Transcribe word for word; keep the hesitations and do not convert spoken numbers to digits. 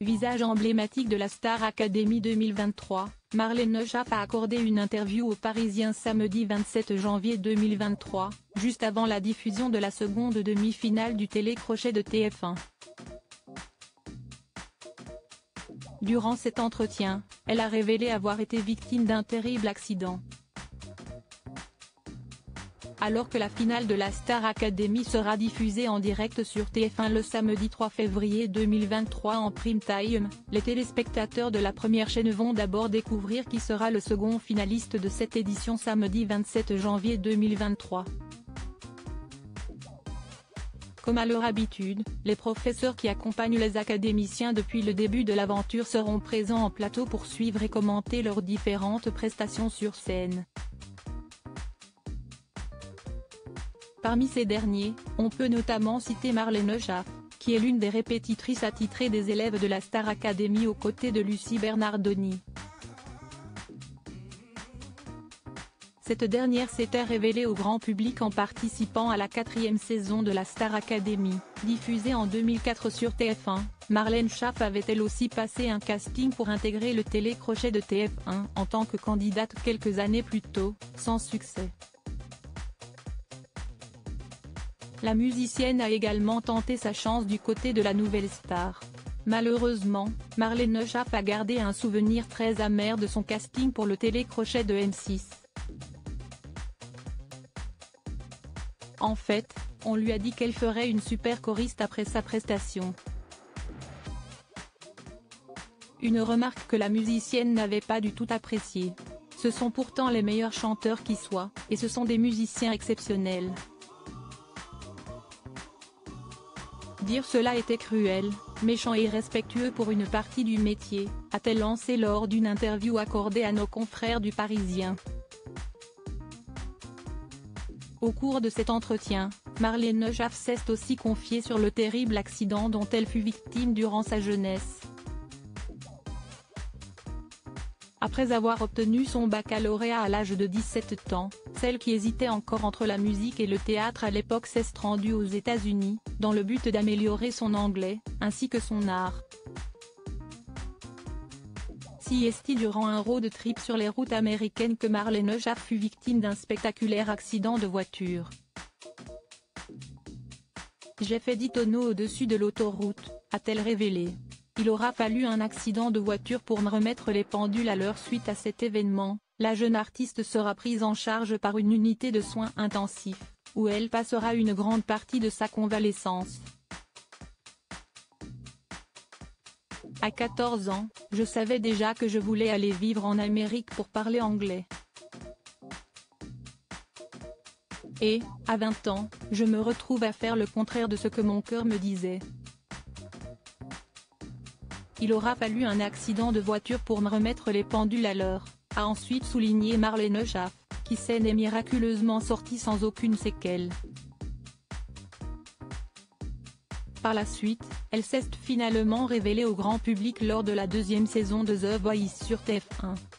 Visage emblématique de la Star Academy deux mille vingt-trois, Marlène Schiappa a accordé une interview aux Parisiens samedi vingt-sept janvier deux mille vingt-trois, juste avant la diffusion de la seconde demi-finale du télécrochet de T F un. Durant cet entretien, elle a révélé avoir été victime d'un terrible accident. Alors que la finale de la Star Academy sera diffusée en direct sur T F un le samedi trois février deux mille vingt-trois en prime time, les téléspectateurs de la première chaîne vont d'abord découvrir qui sera le second finaliste de cette édition samedi vingt-sept janvier deux mille vingt-trois. Comme à leur habitude, les professeurs qui accompagnent les académiciens depuis le début de l'aventure seront présents en plateau pour suivre et commenter leurs différentes prestations sur scène. Parmi ces derniers, on peut notamment citer Marlène Schiappa, qui est l'une des répétitrices attitrées des élèves de la Star Academy aux côtés de Lucie Bernardoni. Cette dernière s'était révélée au grand public en participant à la quatrième saison de la Star Academy, diffusée en deux mille quatre sur T F un. Marlène Schiappa avait elle aussi passé un casting pour intégrer le télécrochet de T F un en tant que candidate quelques années plus tôt, sans succès. La musicienne a également tenté sa chance du côté de la nouvelle star. Malheureusement, Marlène Schiappa a gardé un souvenir très amer de son casting pour le télécrochet de M six. En fait, on lui a dit qu'elle ferait une super choriste après sa prestation. Une remarque que la musicienne n'avait pas du tout appréciée. Ce sont pourtant les meilleurs chanteurs qui soient, et ce sont des musiciens exceptionnels. Dire cela était cruel, méchant et irrespectueux pour une partie du métier, a-t-elle lancé lors d'une interview accordée à nos confrères du Parisien. Au cours de cet entretien, Marlène Schiappa s'est aussi confiée sur le terrible accident dont elle fut victime durant sa jeunesse. Après avoir obtenu son baccalauréat à l'âge de dix-sept ans, celle qui hésitait encore entre la musique et le théâtre à l'époque s'est rendue aux États-Unis, dans le but d'améliorer son anglais, ainsi que son art. Si est durant un road trip sur les routes américaines que Marlène Schiappa fut victime d'un spectaculaire accident de voiture. J'ai fait dix tonneaux au-dessus de l'autoroute, a-t-elle révélé. Il aura fallu un accident de voiture pour me remettre les pendules à l'heure suite à cet événement. La jeune artiste sera prise en charge par une unité de soins intensifs, où elle passera une grande partie de sa convalescence. À quatorze ans, je savais déjà que je voulais aller vivre en Amérique pour parler anglais. Et, à vingt ans, je me retrouve à faire le contraire de ce que mon cœur me disait. Il aura fallu un accident de voiture pour me remettre les pendules à l'heure, a ensuite souligné Marlène Schiappa, qui s'en est miraculeusement sortie sans aucune séquelle. Par la suite, elle s'est finalement révélée au grand public lors de la deuxième saison de The Voice sur T F un.